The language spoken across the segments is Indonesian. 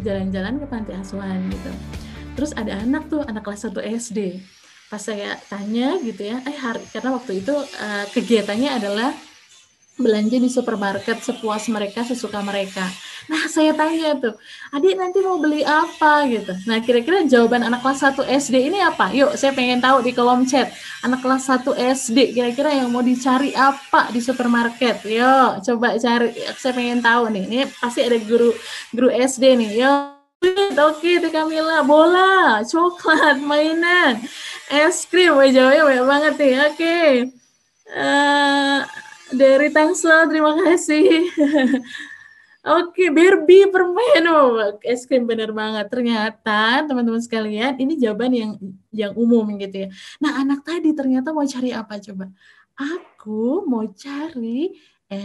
jalan-jalan ke panti asuhan gitu. Terus ada anak kelas 1 SD. Pas saya tanya gitu ya, karena waktu itu kegiatannya adalah belanja di supermarket sepuas mereka, sesuka mereka. Nah, saya tanya tuh, adik nanti mau beli apa gitu. Nah, kira-kira jawaban anak kelas 1 SD ini apa? Yuk, saya pengen tahu di kolom chat. Anak kelas 1 SD, kira-kira yang mau dicari apa di supermarket? Yuk, coba cari. Saya pengen tahu nih. Ini pasti ada guru SD nih. Yuk, oke, Teh Kamila, bola, coklat, mainan, es krim. Jawabnya banyak banget nih. Oke. Dari Tangsel, terima kasih. Oke, Barbie permen, es krim, bener banget. Ternyata teman-teman sekalian, ini jawaban yang umum gitu ya. Nah, anak tadi ternyata mau cari apa coba? Aku mau cari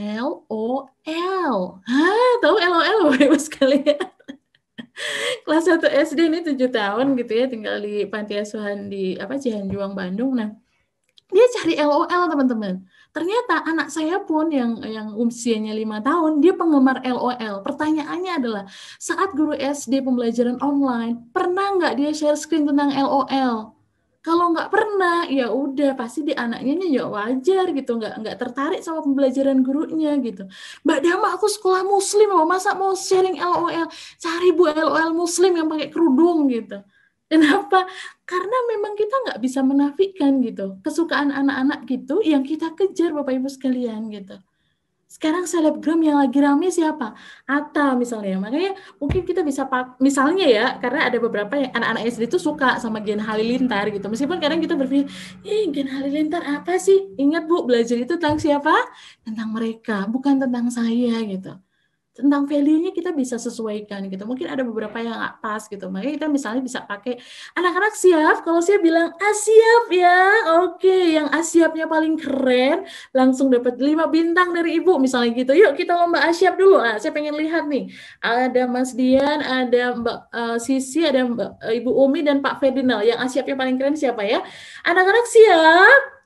LOL. Tahu LOL Bapak sekalian? Kelas 1 SD ini 7 tahun gitu ya, tinggal di panti asuhan di Cihanjuang, Bandung. Nah, dia cari LOL, teman-teman. Ternyata anak saya pun yang usianya 5 tahun, dia penggemar LOL. Pertanyaannya adalah, saat guru SD pembelajaran online, pernah nggak dia share screen tentang LOL? Kalau nggak pernah, ya udah pasti di anaknya ya wajar gitu, nggak tertarik sama pembelajaran gurunya gitu. Mbak Dama, aku sekolah muslim loh, masa mau sharing LOL? Cari Bu LOL muslim yang pakai kerudung gitu. Kenapa? Karena memang kita nggak bisa menafikan gitu kesukaan anak-anak gitu yang kita kejar, Bapak Ibu sekalian gitu. Sekarang selebgram yang lagi rame siapa? Atta misalnya. Makanya mungkin kita bisa misalnya ya, karena ada beberapa yang anak-anak SD itu suka sama Gen Halilintar gitu. Meskipun kadang kita berpikir, Gen Halilintar apa sih? Ingat Bu, belajar itu tentang siapa? Tentang mereka, bukan tentang saya gitu. Tentang value-nya kita bisa sesuaikan gitu. Mungkin ada beberapa yang nggak pas gitu. Makanya kita misalnya bisa pakai anak-anak siap. Kalau saya bilang siap ya, oke. Yang siapnya paling keren langsung dapat 5 bintang dari Ibu misalnya gitu. Yuk kita lomba siap dulu. Nah, saya pengen lihat nih. Ada Mas Dian, ada Mbak Sisi, ada Ibu Umi dan Pak Ferdinand. Yang siapnya paling keren siapa ya? Anak-anak siap.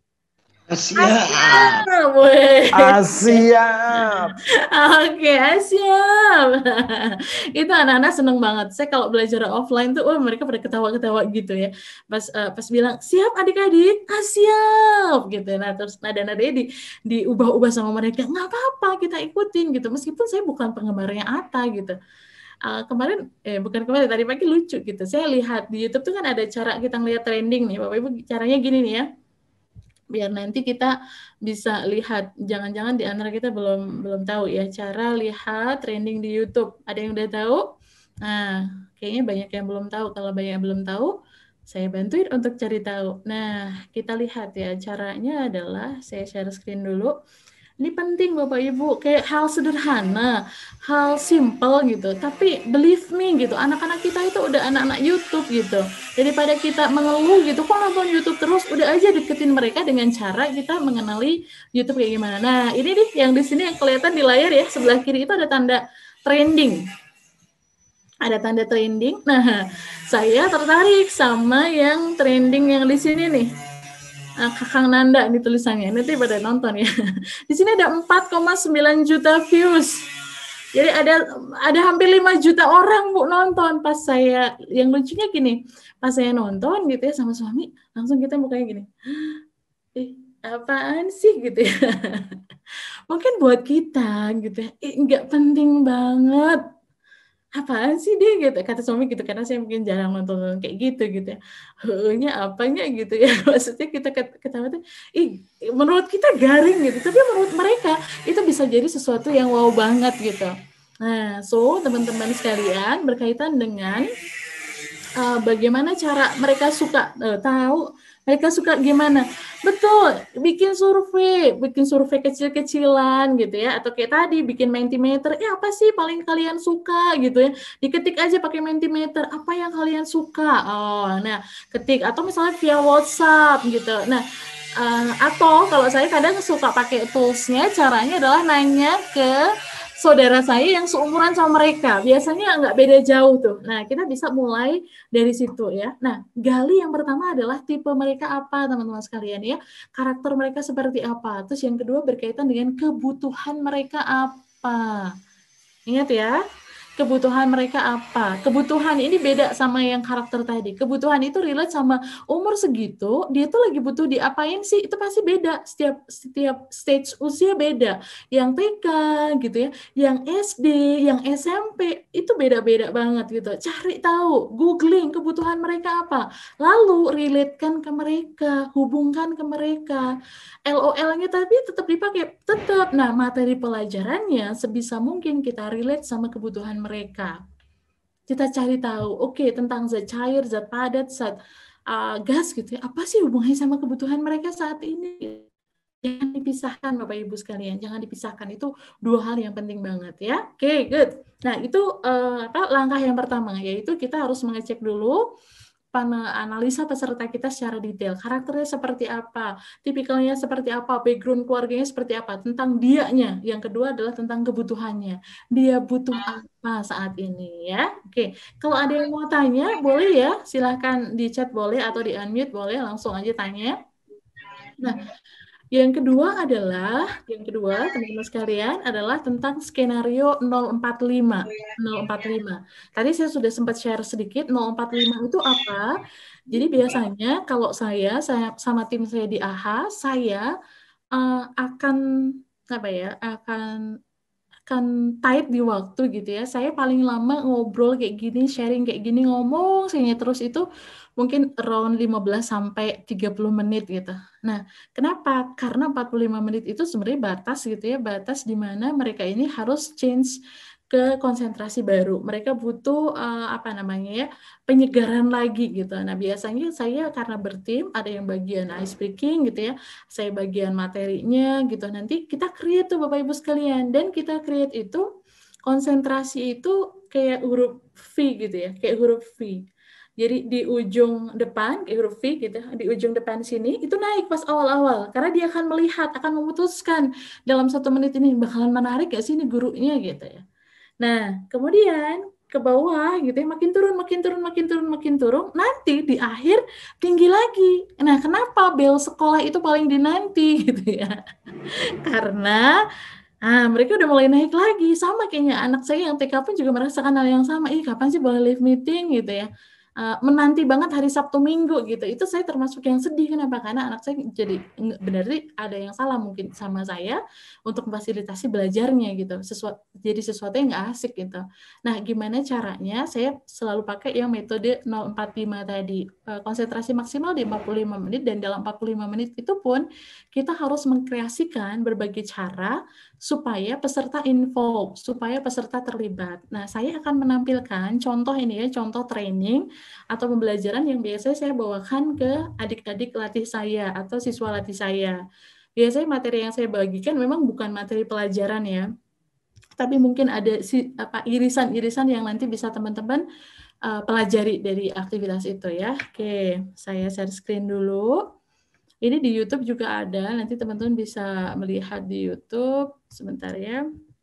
Siap. Siap. Oke, siap. Itu anak-anak seneng banget. Saya kalau belajar offline tuh, mereka pada ketawa-ketawa gitu ya. Pas bilang, siap adik-adik, siap. Gitu. Nah, terus nada-nadanya diubah-ubah sama mereka. Nggak apa-apa, kita ikutin gitu. Meskipun saya bukan penggemarnya Atta gitu. Bukan kemarin, tadi pagi lucu gitu. Saya lihat di YouTube tuh kan ada cara kita ngeliat trending nih. Bapak Ibu, caranya gini nih ya. Biar nanti kita bisa lihat, jangan-jangan di antara kita belum tahu ya cara lihat trending di YouTube. Ada yang udah tahu? Nah, kayaknya banyak yang belum tahu. Kalau banyak yang belum tahu, saya bantuin untuk cari tahu. Nah, kita lihat ya, caranya adalah saya share screen dulu. Ini penting Bapak Ibu, kayak hal sederhana, hal simple gitu. Tapi believe me gitu, anak-anak kita itu udah anak-anak YouTube gitu. Daripada kita mengeluh gitu, kok nonton YouTube terus, udah aja deketin mereka dengan cara kita mengenali YouTube kayak gimana. Nah, ini nih yang di sini yang kelihatan di layar ya, sebelah kiri itu ada tanda trending. Ada tanda trending. Nah, saya tertarik sama yang trending yang di sini nih. Kakang Nanda ini tulisannya, nanti pada nonton ya. Di sini ada 4,9 juta views. Jadi ada hampir 5 juta orang Bu nonton. Pas saya, yang lucunya gini, pas saya nonton gitu ya sama suami, langsung kita mukanya gini. Apaan sih gitu ya. Mungkin buat kita gitu ya, nggak penting banget. Apaan sih dia gitu, kata suami gitu, karena saya mungkin jarang nonton kayak gitu ya. Heunya apanya gitu ya. Maksudnya kita ketawa tuh, menurut kita garing gitu, tapi menurut mereka itu bisa jadi sesuatu yang wow banget gitu. Nah, teman-teman sekalian, berkaitan dengan bagaimana cara mereka suka tahu mereka suka gimana. Betul, bikin survei kecil-kecilan gitu ya, atau kayak tadi bikin Mentimeter, apa sih paling kalian suka gitu ya, diketik aja pakai Mentimeter, apa yang kalian suka, nah ketik, atau misalnya via WhatsApp gitu. Nah, atau kalau saya kadang suka pakai toolsnya, caranya adalah nanya ke saudara saya yang seumuran sama mereka, biasanya nggak beda jauh tuh. Nah, kita bisa mulai dari situ ya. Nah, gali yang pertama adalah tipe mereka apa, teman-teman sekalian ya. Karakter mereka seperti apa. Terus yang kedua berkaitan dengan kebutuhan mereka apa. Ingat ya, kebutuhan mereka apa. Kebutuhan ini beda sama yang karakter tadi. Kebutuhan itu relate sama umur segitu, dia tuh lagi butuh diapain sih, itu pasti beda. Setiap stage usia beda. Yang TK gitu ya, yang SD, yang SMP, itu beda-beda banget gitu. Cari tahu, googling kebutuhan mereka apa. Lalu relate-kan ke mereka, hubungkan ke mereka. LOL-nya tapi tetap dipakai, tetap. Nah, materi pelajarannya sebisa mungkin kita relate sama kebutuhan mereka. Kita cari tahu, oke, tentang zat cair, zat padat, zat gas gitu ya. Apa sih hubungannya sama kebutuhan mereka saat ini? Jangan dipisahkan, Bapak Ibu sekalian. Jangan dipisahkan. Itu dua hal yang penting banget ya. Oke, good. Nah, itu langkah yang pertama, yaitu kita harus mengecek dulu analisa peserta kita secara detail. Karakternya seperti apa, tipikalnya seperti apa, background keluarganya seperti apa, tentang dianya. Yang kedua adalah tentang kebutuhannya. Dia butuh apa saat ini ya. Oke, kalau ada yang mau tanya, boleh ya, silahkan di chat boleh atau di unmute boleh, langsung aja tanya. Nah, yang kedua, teman-teman sekalian, adalah tentang skenario 045. 045. Tadi saya sudah sempat share sedikit, 045 itu apa? Jadi biasanya kalau saya sama tim saya di AHA, saya akan akan tight di waktu gitu ya. Saya paling lama ngobrol kayak gini, sharing kayak gini, ngomong saya terus itu mungkin around 15 sampai 30 menit gitu. Nah, kenapa? Karena 45 menit itu sebenarnya batas gitu ya, batas di mana mereka ini harus change ke konsentrasi baru. Mereka butuh penyegaran lagi gitu. Nah, biasanya saya karena bertim, ada yang bagian ice breaking gitu ya, saya bagian materinya gitu. Nanti kita create tuh Bapak Ibu sekalian, dan kita create itu konsentrasi itu kayak huruf V gitu ya, kayak huruf V. Jadi di ujung depan, kayak huruf V gitu, di ujung depan sini itu naik pas awal-awal, karena dia akan melihat, akan memutuskan dalam 1 menit ini bakalan menarik gak sih ini gurunya gitu ya. Nah, kemudian ke bawah gitu ya, makin turun, nanti di akhir tinggi lagi. Nah, kenapa bel sekolah itu paling dinanti gitu ya? Karena mereka udah mulai naik lagi, sama kayaknya anak saya yang TK pun juga merasakan hal yang sama. Kapan sih boleh live meeting gitu ya? Menanti banget hari Sabtu Minggu gitu. Itu saya termasuk yang sedih. Kenapa? Karena anak saya jadi benar-benar ada yang salah mungkin sama saya untuk memfasilitasi belajarnya gitu. Jadi sesuatu yang nggak asik gitu. Nah, gimana caranya? Saya selalu pakai yang metode 045 tadi. Konsentrasi maksimal di 45 menit, dan dalam 45 menit itu pun kita harus mengkreasikan berbagai cara supaya peserta involved, supaya peserta terlibat. Nah, saya akan menampilkan contoh ini ya, contoh training atau pembelajaran yang biasanya saya bawakan ke adik-adik latih saya atau siswa latih saya. Biasanya materi yang saya bagikan memang bukan materi pelajaran ya, tapi mungkin ada irisan-irisan yang nanti bisa teman-teman pelajari dari aktivitas itu ya. Oke, saya share screen dulu. Ini di YouTube juga ada, nanti teman-teman bisa melihat di YouTube. Sebentar ya.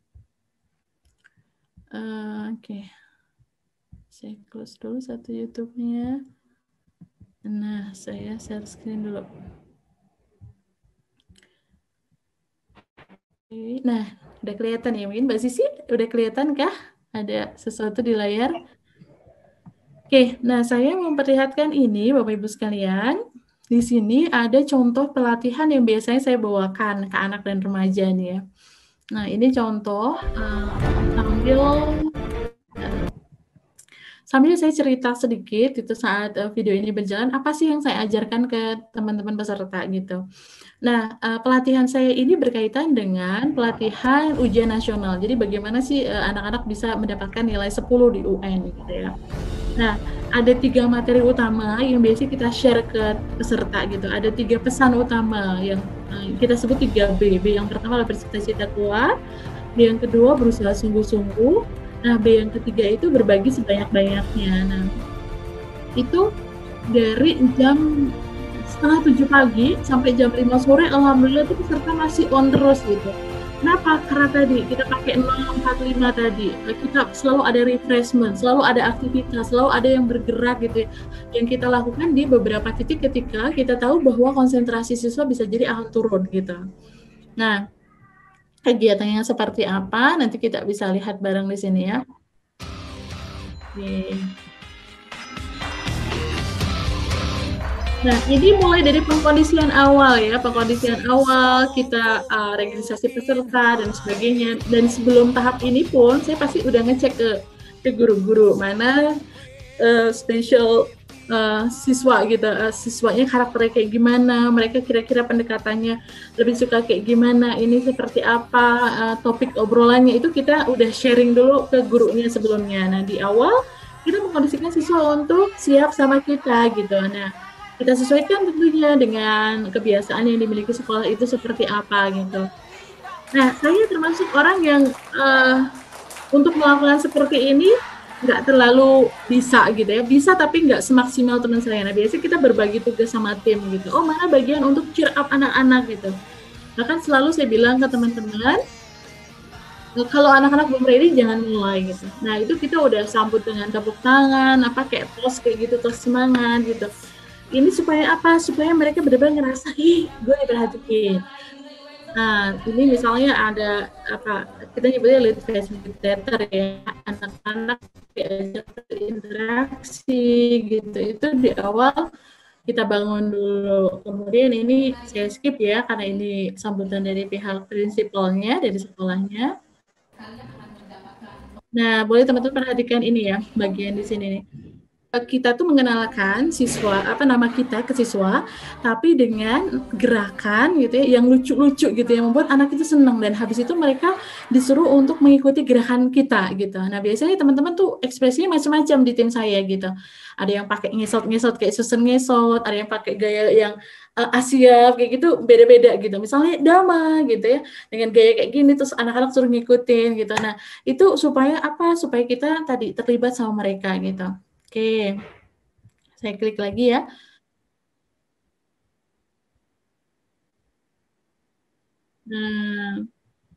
Oke. Saya close dulu satu YouTube-nya. Nah, saya share screen dulu. Nah, udah kelihatan ya mungkin Mbak Sisi? Udah kelihatan kah? Ada sesuatu di layar? Oke, nah saya memperlihatkan ini Bapak Ibu sekalian. Di sini ada contoh pelatihan yang biasanya saya bawakan ke anak dan remaja nih ya. Nah, ini contoh sambil saya cerita sedikit itu saat video ini berjalan, apa sih yang saya ajarkan ke teman-teman peserta gitu. Nah, pelatihan saya ini berkaitan dengan pelatihan ujian nasional. Jadi bagaimana sih anak-anak bisa mendapatkan nilai 10 di UN gitu ya. Nah, ada 3 materi utama yang biasanya kita share ke peserta gitu. Ada 3 pesan utama yang kita sebut 3B. B yang pertama adalah bercita-cita kuat, B yang kedua berusaha sungguh-sungguh, nah B yang ketiga itu berbagi sebanyak-banyaknya. Nah, itu dari jam 6:30 pagi sampai jam 5 sore, alhamdulillah itu peserta masih on terus gitu. Kenapa? Karena tadi kita pakai 045 tadi, kita selalu ada refreshment, selalu ada aktivitas, selalu ada yang bergerak gitu ya, yang kita lakukan di beberapa titik ketika kita tahu bahwa konsentrasi siswa bisa jadi akan turun gitu. Nah, kegiatannya seperti apa, nanti kita bisa lihat bareng di sini ya. Oke. Nah, ini mulai dari pengkondisian awal ya, pengkondisian awal kita registrasi peserta dan sebagainya. Dan sebelum tahap ini pun saya pasti udah ngecek ke guru-guru mana spesial siswa gitu, siswanya karakternya kayak gimana, mereka kira-kira pendekatannya lebih suka kayak gimana, ini seperti apa, topik obrolannya itu kita udah sharing dulu ke gurunya sebelumnya. Nah, di awal kita mengkondisikan siswa untuk siap sama kita gitu. Nah, kita sesuaikan tentunya dengan kebiasaan yang dimiliki sekolah itu seperti apa gitu. Nah, saya termasuk orang yang untuk melakukan seperti ini nggak terlalu bisa gitu ya, bisa tapi nggak semaksimal teman saya. Nah, biasanya kita berbagi tugas sama tim gitu. Oh, mana bagian untuk cheer up anak-anak gitu. Bahkan selalu saya bilang ke teman-teman, kalau anak-anak belum ready jangan mulai gitu. Nah, itu kita udah sambut dengan tepuk tangan, apa kayak tos kayak gitu, tos semangat gitu. Ini supaya apa? Supaya mereka benar-benar ngerasa, ih, gue diperhatiin. Nah, ini misalnya ada apa? Kita nyebutnya lead facilitator ya, anak-anak diajak berinteraksi gitu. Itu di awal kita bangun dulu. Kemudian ini saya skip ya, karena ini sambutan dari pihak prinsipalnya, dari sekolahnya. Nah, boleh teman-teman perhatikan ini ya, bagian di sini nih. Kita tuh mengenalkan siswa nama kita ke siswa, tapi dengan gerakan gitu ya yang lucu-lucu gitu yang membuat anak itu senang, dan habis itu mereka disuruh untuk mengikuti gerakan kita gitu. Nah, biasanya teman-teman tuh ekspresinya macam-macam di tim saya gitu. Ada yang pakai ngesot-ngesot kayak Susan ngesot, ada yang pakai gaya yang Asia kayak gitu, beda-beda gitu. Misalnya Dama gitu ya, dengan gaya kayak gini terus anak-anak suruh ngikutin gitu. Nah, itu supaya apa? Supaya kita tadi terlibat sama mereka gitu. Oke, saya klik lagi ya. Nah,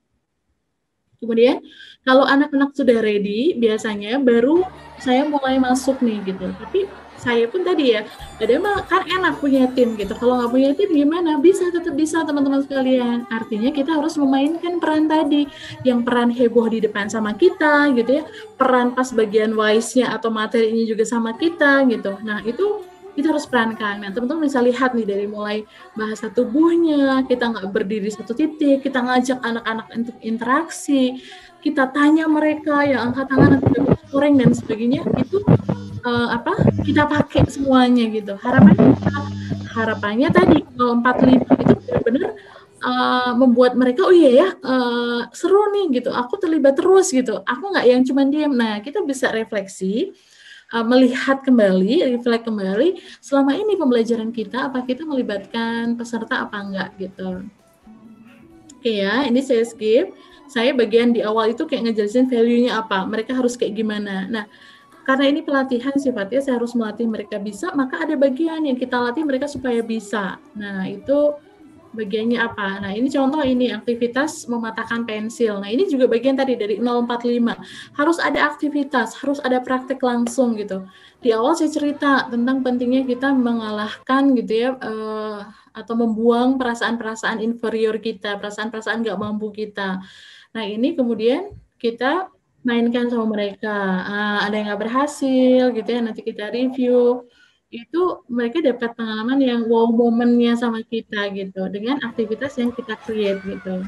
kemudian kalau anak-anak sudah ready, biasanya baru saya mulai masuk nih gitu. Tapi saya pun tadi ya, padahal kan enak punya tim gitu. Kalau nggak punya tim gimana? Bisa, tetap bisa teman-teman sekalian. Artinya kita harus memainkan peran tadi, yang peran heboh di depan sama kita gitu ya, peran pas bagian wise-nya atau materinya juga sama kita gitu. Nah, itu kita harus perankan. Nah, teman-teman bisa lihat nih dari mulai bahasa tubuhnya, kita nggak berdiri satu titik, kita ngajak anak-anak untuk interaksi, kita tanya mereka yang angkat tangan atau goreng dan sebagainya, itu kita pakai semuanya gitu. Harapannya tadi 45 itu benar-benar membuat mereka oh iya ya, seru nih gitu, aku terlibat terus gitu, aku nggak yang cuma diam. Nah, kita bisa refleksi, melihat kembali, reflect kembali, selama ini pembelajaran kita, apa kita melibatkan peserta apa enggak gitu. Oke ya, ini saya skip. Saya bagian di awal itu kayak ngejelasin value-nya apa, mereka harus kayak gimana. Nah, karena ini pelatihan sifatnya, saya harus melatih mereka bisa, maka ada bagian yang kita latih mereka supaya bisa. Nah, itu bagiannya apa? Nah, ini contoh ini aktivitas mematahkan pensil. Nah, ini juga bagian tadi dari 045. Harus ada aktivitas, harus ada praktek langsung gitu. Di awal saya cerita tentang pentingnya kita mengalahkan gitu ya, atau membuang perasaan-perasaan inferior kita, perasaan-perasaan nggak mampu kita. Nah, ini kemudian kita mainkan sama mereka. Ada yang nggak berhasil gitu ya, nanti kita review. Itu mereka dapat pengalaman yang wow momennya sama kita gitu, dengan aktivitas yang kita create gitu.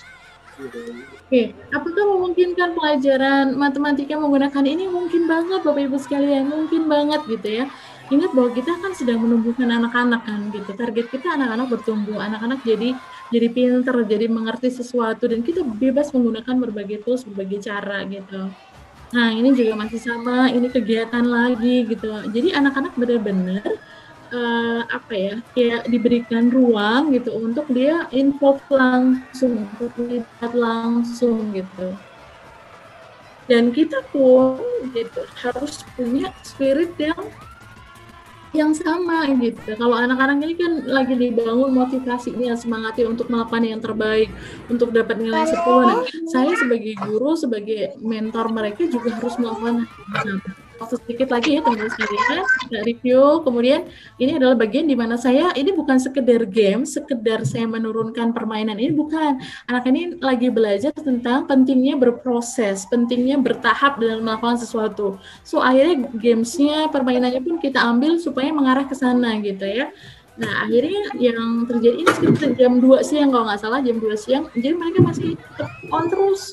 Oke, apakah memungkinkan pelajaran matematika menggunakan ini? Mungkin banget Bapak Ibu sekalian, mungkin banget gitu ya. Ingat bahwa kita kan sedang menumbuhkan anak-anak kan gitu. Target kita anak-anak bertumbuh, anak-anak jadi pintar, jadi mengerti sesuatu, dan kita bebas menggunakan berbagai tools, berbagai cara gitu. Nah, ini juga masih sama, ini kegiatan lagi gitu. Jadi anak-anak benar-benar kayak diberikan ruang gitu untuk dia involve langsung, untuk terlibat langsung gitu. Dan kita pun gitu harus punya spirit yang sama gitu. Kalau anak-anak ini kan lagi dibangun motivasinya, semangatnya untuk melakukan yang terbaik, untuk dapat nilai 10. Nah, saya sebagai guru, sebagai mentor mereka juga harus melakukan hal yang sama. waktu sedikit lagi ya teman-teman sekalian, kita review. Kemudian ini adalah bagian di mana saya, ini bukan sekedar game, sekedar saya menurunkan permainan, ini bukan. Anak ini lagi belajar tentang pentingnya berproses, pentingnya bertahap dalam melakukan sesuatu. So akhirnya gamesnya, permainannya pun kita ambil supaya mengarah ke sana gitu ya. Nah akhirnya yang terjadi ini sekitar jam 2 siang kalau nggak salah, jam 2 siang, jadi mereka masih on terus,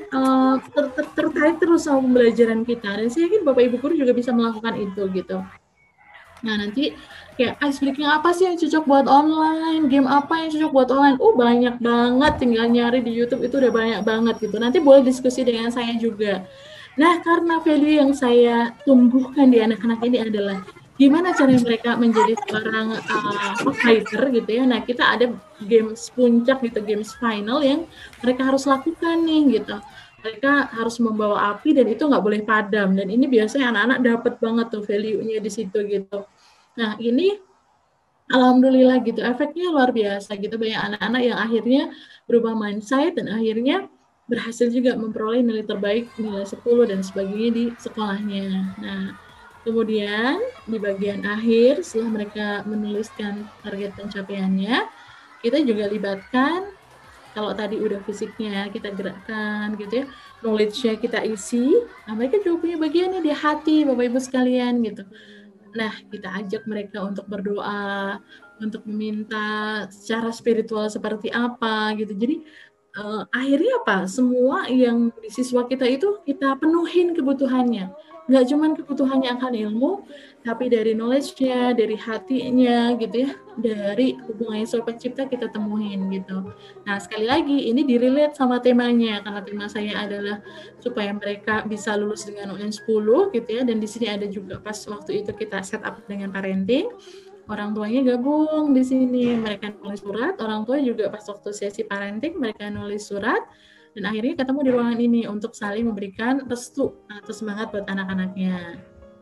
tertarik terus sama pembelajaran kita, dan saya yakin Bapak Ibu guru juga bisa melakukan itu gitu. Nah nanti kayak ice breaking apa sih yang cocok buat online, game apa yang cocok buat online, banyak banget, tinggal nyari di YouTube itu udah banyak banget gitu. Nanti boleh diskusi dengan saya juga. Nah karena value yang saya tumbuhkan di anak-anak ini adalah gimana cara mereka menjadi seorang fighter gitu ya. Nah kita ada games puncak gitu, games final yang mereka harus lakukan nih gitu. Mereka harus membawa api dan itu nggak boleh padam, dan ini biasanya anak-anak dapat banget tuh value-nya di situ gitu. Nah ini alhamdulillah gitu, efeknya luar biasa gitu, banyak anak-anak yang akhirnya berubah mindset dan akhirnya berhasil juga memperoleh nilai terbaik, nilai 10 dan sebagainya di sekolahnya. Nah kemudian di bagian akhir setelah mereka menuliskan target pencapaiannya, kita juga libatkan. Kalau tadi udah fisiknya kita gerakkan gitu ya, knowledge-nya kita isi, nah mereka juga punya bagiannya di hati Bapak Ibu sekalian gitu. Nah kita ajak mereka untuk berdoa, untuk meminta secara spiritual seperti apa gitu. Jadi akhirnya apa? Semua yang di siswa kita itu kita penuhin kebutuhannya. Nggak cuma kebutuhannya akan ilmu, tapi dari knowledge-nya, dari hatinya gitu ya, dari hubungannya sama pencipta kita temuin gitu. Nah sekali lagi ini direlate sama temanya, karena tema saya adalah supaya mereka bisa lulus dengan UN 10 gitu ya, dan di sini ada juga pas waktu itu kita set up dengan parenting, orang tuanya gabung di sini, mereka nulis surat, orang tua juga pas waktu sesi parenting mereka nulis surat, dan akhirnya ketemu di ruangan ini untuk saling memberikan restu atau semangat buat anak-anaknya.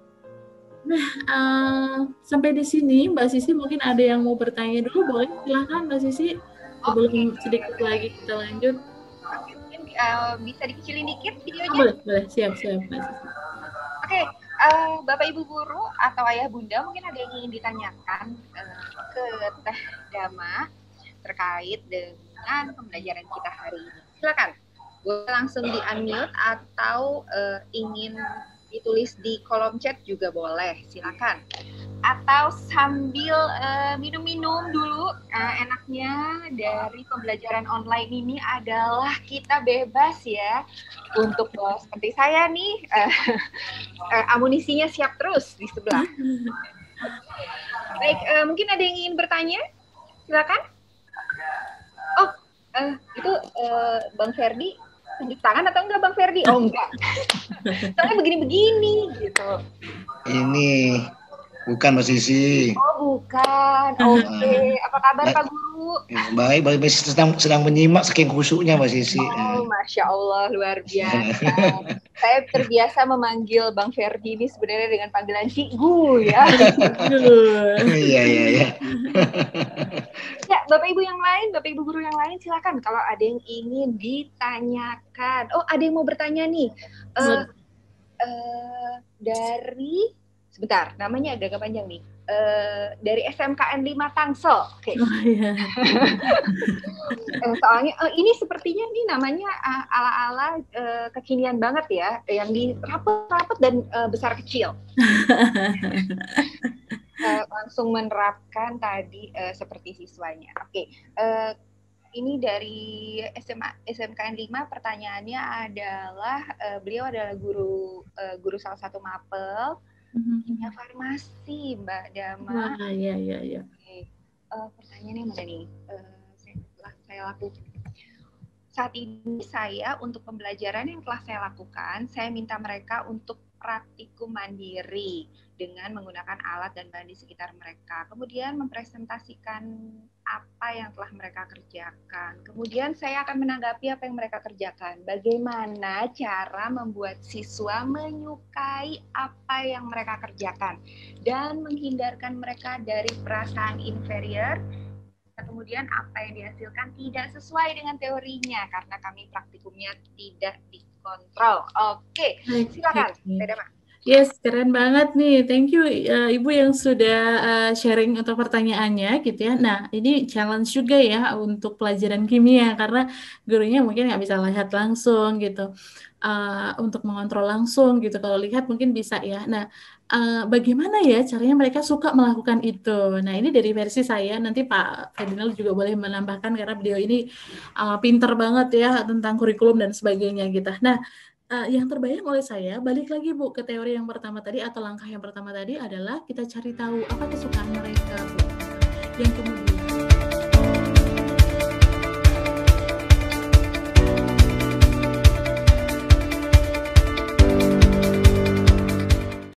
Nah, sampai di sini Mbak Sisi mungkin ada yang mau bertanya dulu, boleh silahkan Mbak Sisi sebelum sedikit lagi kita lanjut. Oke, mungkin bisa dikecilin dikit videonya. Boleh, siap Mbak Sisi. Oke, Bapak Ibu guru atau ayah bunda mungkin ada yang ingin ditanyakan ke Teh Dama terkait dengan pembelajaran kita hari ini. Silakan, boleh langsung di unmute atau ingin ditulis di kolom chat juga boleh, silakan. Atau sambil minum-minum dulu, enaknya dari pembelajaran online ini adalah kita bebas ya untuk seperti saya nih, amunisinya siap terus di sebelah. Baik, mungkin ada yang ingin bertanya? Silakan. Oh, itu Bang Ferdi tunjuk tangan atau enggak Bang Ferdi? Oh enggak. Soalnya begini-begini gitu. Ini bukan Mbak Sisi. Oh bukan. Oke. Apa kabar Pak Guru? Baik, sedang menyimak saking khusyuknya Mbak Sisi. Oh, Masya Allah, luar biasa. Saya terbiasa memanggil Bang Ferdi ini sebenarnya dengan panggilan Cikgu ya. Iya. Ya, Bapak Ibu yang lain, Bapak Ibu guru yang lain silakan kalau ada yang ingin ditanyakan. Oh, ada yang mau bertanya nih. Dari sebentar, namanya agak panjang nih. Dari SMKN 5 Tangsel. Oke. Oh, iya. Soalnya ini sepertinya nih namanya ala-ala kekinian banget ya, yang dirapet-rapet dan besar kecil. Langsung menerapkan tadi seperti siswanya. Oke. Ini dari SMKN 5, pertanyaannya adalah beliau adalah guru salah satu mapel kimia farmasi, Mbak Dama. Iya. Oke. Pertanyaannya mana nih? Saya lakukan. Saat ini saya untuk pembelajaran yang telah saya lakukan, saya minta mereka untuk praktikum mandiri dengan menggunakan alat dan bahan di sekitar mereka. Kemudian mempresentasikan apa yang telah mereka kerjakan. Kemudian saya akan menanggapi apa yang mereka kerjakan. Bagaimana cara membuat siswa menyukai apa yang mereka kerjakan dan menghindarkan mereka dari perasaan inferior. Kemudian apa yang dihasilkan tidak sesuai dengan teorinya karena kami praktikumnya tidak dikontrol. Oke, silakan. Yes, keren banget nih. Thank you Ibu yang sudah sharing untuk pertanyaannya gitu ya. Nah, ini challenge juga ya untuk pelajaran kimia karena gurunya mungkin nggak bisa lihat langsung gitu. Untuk mengontrol langsung gitu. Kalau lihat mungkin bisa ya. Nah, bagaimana ya caranya mereka suka melakukan itu? Nah, ini dari versi saya. Nanti Pak Ferdinand juga boleh menambahkan karena beliau ini pinter banget ya tentang kurikulum dan sebagainya gitu. Nah, yang terbayang oleh saya, balik lagi Bu ke teori yang pertama tadi atau langkah yang pertama tadi adalah kita cari tahu apa kesukaan mereka Bu. Yang kemudian